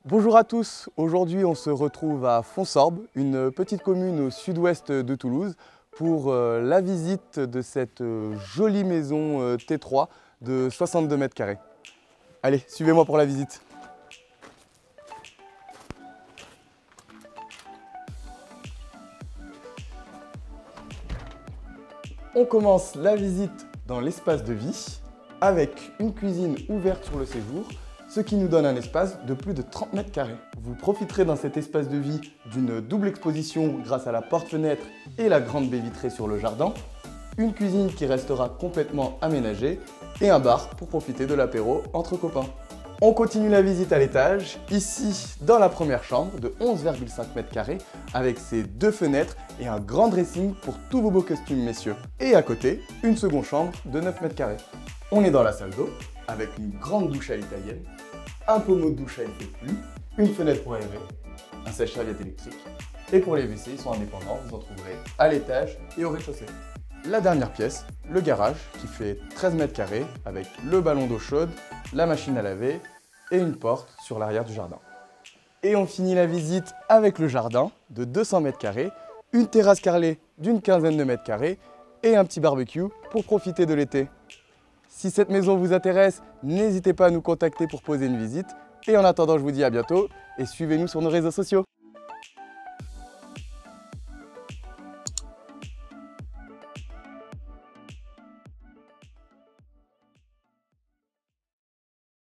Bonjour à tous, aujourd'hui on se retrouve à Fonsorbes, une petite commune au sud-ouest de Toulouse, pour la visite de cette jolie maison T3 de 62 mètres carrés. Allez, suivez-moi pour la visite. On commence la visite dans l'espace de vie, avec une cuisine ouverte sur le séjour, ce qui nous donne un espace de plus de 30 mètres carrés. Vous profiterez dans cet espace de vie d'une double exposition grâce à la porte-fenêtre et la grande baie vitrée sur le jardin, une cuisine qui restera complètement aménagée et un bar pour profiter de l'apéro entre copains. On continue la visite à l'étage, ici dans la première chambre de 11,5 mètres carrés avec ses deux fenêtres et un grand dressing pour tous vos beaux costumes messieurs. Et à côté, une seconde chambre de 9 mètres carrés. On est dans la salle d'eau avec une grande douche à l'italienne, un pommeau de douche à effet de pluie, une fenêtre pour aérer, un sèche-serviette électrique. Et pour les WC, ils sont indépendants, vous en trouverez à l'étage et au rez-de-chaussée. La dernière pièce, le garage, qui fait 13 mètres carrés avec le ballon d'eau chaude, la machine à laver et une porte sur l'arrière du jardin. Et on finit la visite avec le jardin de 200 mètres carrés, une terrasse carrelée d'une quinzaine de mètres carrés et un petit barbecue pour profiter de l'été. Si cette maison vous intéresse, n'hésitez pas à nous contacter pour poser une visite. Et en attendant, je vous dis à bientôt et suivez-nous sur nos réseaux sociaux.